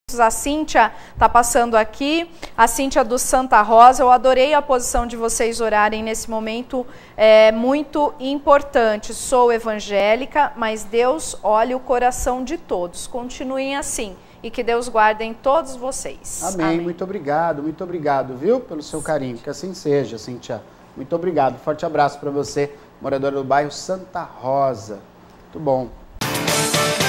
A Cíntia está passando aqui, a Cíntia do Santa Rosa. Eu adorei a posição de vocês orarem nesse momento, muito importante. Sou evangélica, mas Deus olha o coração de todos. Continuem assim e que Deus guarde todos vocês. Amém. Muito obrigado, viu, pelo seu carinho. Que assim seja, Cíntia. Muito obrigado. Forte abraço para você, moradora do bairro Santa Rosa. Muito bom.